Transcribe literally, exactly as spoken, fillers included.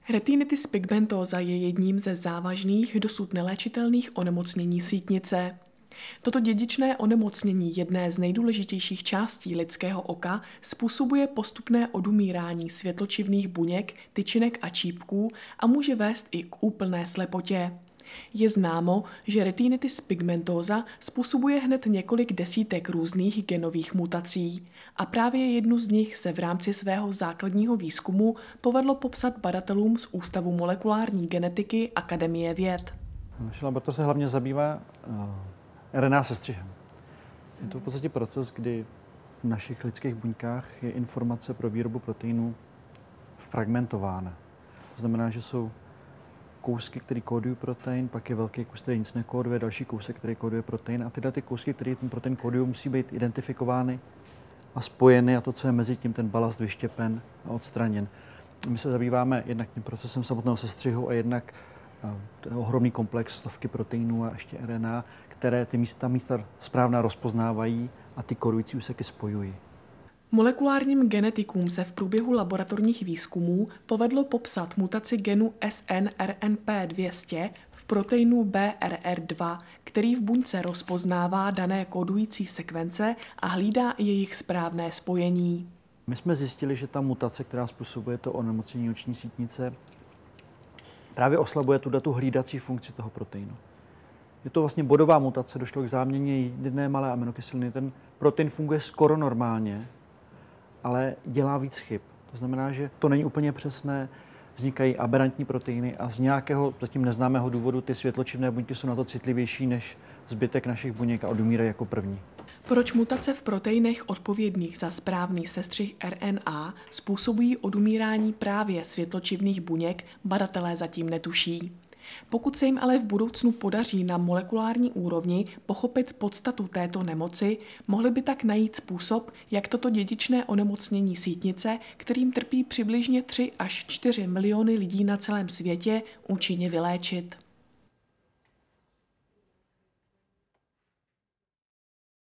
Retinitis pigmentosa je jedním ze závažných, dosud neléčitelných onemocnění sítnice. Toto dědičné onemocnění, jedné z nejdůležitějších částí lidského oka, způsobuje postupné odumírání světločivných buněk, tyčinek a čípků a může vést i k úplné slepotě. Je známo, že retinitis pigmentosa způsobuje hned několik desítek různých genových mutací a právě jednu z nich se v rámci svého základního výzkumu povedlo popsat badatelům z Ústavu molekulární genetiky Akademie věd. Naše laboratoř se hlavně zabývá R N A sestřihem. Je to v podstatě proces, kdy v našich lidských buňkách je informace pro výrobu proteinů fragmentována. To znamená, že jsou kousky, které kódují protein, pak je velký kus, který nic nekóduje, další kousek, který kóduje protein a tyhle ty kousky, které ten protein kódují, musí být identifikovány a spojeny a to, co je mezi tím, ten balast vyštěpen a odstraněn. My se zabýváme jednak tím procesem samotného sestřihu a jednak uh, ohromný komplex stovky proteinů a ještě R N A, které ty místa, místa správná rozpoznávají a ty kódující úseky spojují. Molekulárním genetikům se v průběhu laboratorních výzkumů povedlo popsat mutaci genu S N R N P dvě stě v proteinu B R R dva, který v buňce rozpoznává dané kódující sekvence a hlídá jejich správné spojení. My jsme zjistili, že ta mutace, která způsobuje to onemocnění oční sítnice, právě oslabuje tu datu hlídací funkci toho proteinu. Je to vlastně bodová mutace, došlo k záměně jedné malé aminokyseliny. Ten protein funguje skoro normálně, ale dělá víc chyb. To znamená, že to není úplně přesné, vznikají aberrantní proteiny a z nějakého zatím neznámého důvodu ty světločivné buňky jsou na to citlivější než zbytek našich buněk a odumírají jako první. Proč mutace v proteinech odpovědných za správný sestřih R N A způsobují odumírání právě světločivných buněk, badatelé zatím netuší. Pokud se jim ale v budoucnu podaří na molekulární úrovni pochopit podstatu této nemoci, mohli by tak najít způsob, jak toto dědičné onemocnění sítnice, kterým trpí přibližně tři až čtyři miliony lidí na celém světě, účinně vyléčit.